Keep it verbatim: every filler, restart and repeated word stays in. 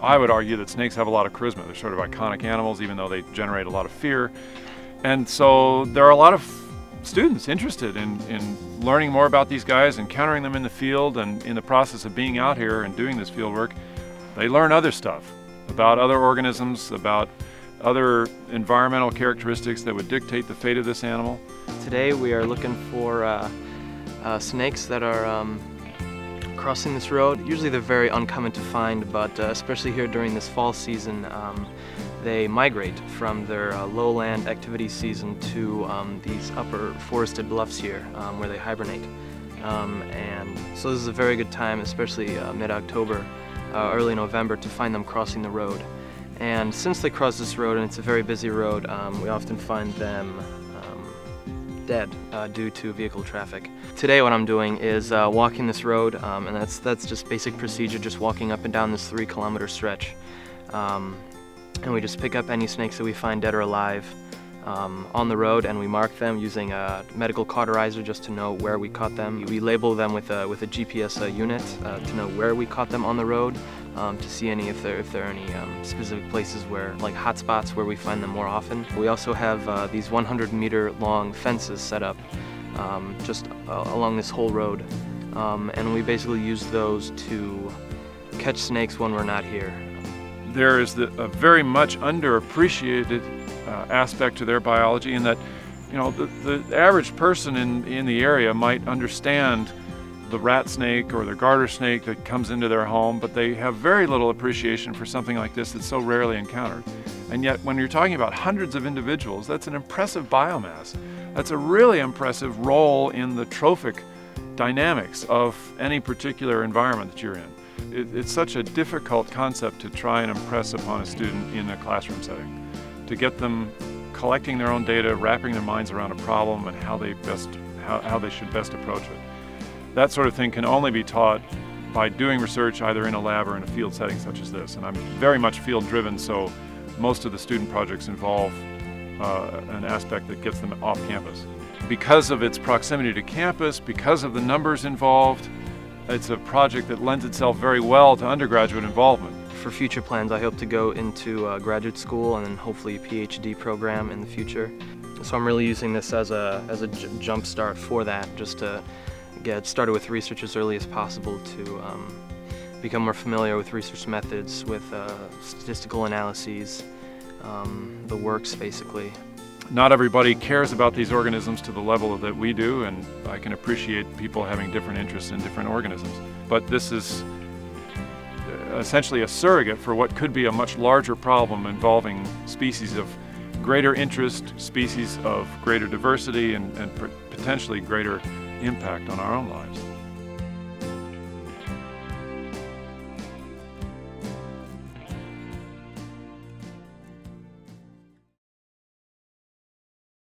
I would argue that snakes have a lot of charisma. They're sort of iconic animals, even though they generate a lot of fear. And so there are a lot of students interested in, in learning more about these guys, encountering them in the field, and in the process of being out here and doing this field work, they learn other stuff about other organisms, about other environmental characteristics that would dictate the fate of this animal. Today we are looking for uh, uh, snakes that are um, crossing this road. Usually they're very uncommon to find, but uh, especially here during this fall season, um, they migrate from their uh, lowland activity season to um, these upper forested bluffs here um, where they hibernate. Um, and so this is a very good time, especially uh, mid-October, uh, early November, to find them crossing the road. And since they cross this road, and it's a very busy road, um, we often find them um, dead uh, due to vehicle traffic. Today what I'm doing is uh, walking this road, um, and that's, that's just basic procedure, just walking up and down this three kilometer stretch. Um, and we just pick up any snakes that we find dead or alive um, on the road, and we mark them using a medical cauterizer just to know where we caught them. We label them with a, with a G P S uh, unit uh, to know where we caught them on the road, um, to see any if there, if there are any um, specific places where, like hot spots where we find them more often. We also have uh, these one hundred meter long fences set up um, just uh, along this whole road, um, and we basically use those to catch snakes when we're not here. There is the, a very much underappreciated uh, aspect to their biology, in that, you know, the, the average person in, in the area might understand the rat snake or the garter snake that comes into their home, but they have very little appreciation for something like this that's so rarely encountered. And yet when you're talking about hundreds of individuals, that's an impressive biomass. That's a really impressive role in the trophic dynamics of any particular environment that you're in. It, it's such a difficult concept to try and impress upon a student in a classroom setting, to get them collecting their own data, wrapping their minds around a problem, and how they best how, how they should best approach it. That sort of thing can only be taught by doing research either in a lab or in a field setting such as this. And I'm very much field driven, so most of the student projects involve uh, an aspect that gets them off campus. Because of its proximity to campus, because of the numbers involved, it's a project that lends itself very well to undergraduate involvement. For future plans, I hope to go into uh, graduate school and then hopefully a PhD program in the future. So I'm really using this as a, as a j jump start for that, just to get started with research as early as possible, to um, become more familiar with research methods, with uh, statistical analyses, um, the works basically. Not everybody cares about these organisms to the level that we do, and I can appreciate people having different interests in different organisms. But this is essentially a surrogate for what could be a much larger problem involving species of greater interest, species of greater diversity, and, and potentially greater impact on our own lives.